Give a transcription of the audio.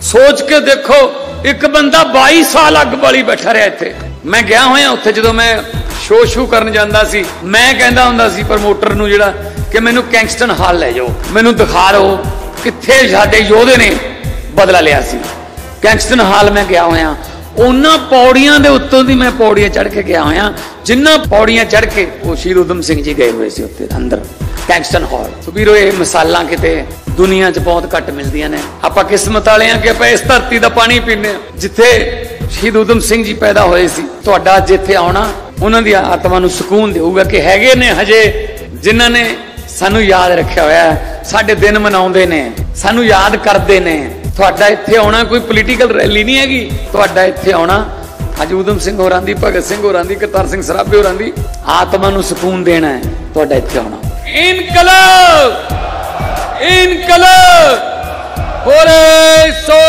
सोच के देखो, एक बंदा 22 साल अग बाली बैठा रहा इत्थे। मैं गया होया उत्थे, जो मैं शो करन जांदा सी, मैं कहंदा हुंदा सी प्रमोटर नूं जिहड़ा कि मैनूं कैंगस्टन हॉल लै जाओ, मैनूं दिखा दो कित्थे साडे योधे ने बदला लिया सी। कैंगस्टन हॉल मैं गया होया, उन्हां पौड़ियां दे उत्तों दी मैं पौड़ियां चढ़ के गया होया, जिन्हां पौड़ियां चढ़ के वो शहीद उधम सिंह जी गए हुए सी उत्ते अंदर कैंगस्टन हॉल। सुबीरो ये मिसालां किते दुनिया च बहुत घट मिलदियां ने। आपां किस्मत वाले हां कि आपां इस धरती दा पानी पीने जिथे शहीद उधम सिंह जी पैदा होए सी। तुहाडा अज इत्थे आउणा उन्हां दी आत्मा नूं सुकून देऊगा कि हैगे ने हजे जिन्हां ने सानू याद रखिया होया, साडे दिन मनाउंदे ने, सानू याद करदे ने। तुहाडा इत्थे आउणा कोई पोलीटिकल रैली नहीं हैगी, तुहाडा इत्थे आउणा अज उधम सिंह होरां दी, भगत सिंह होरां दी, करतार सिंह सराभे होरां दी आत्मा नूं सुकून देना है। तुहाडा इत्थे आउणा इनकलाब इनकलाब बोले सो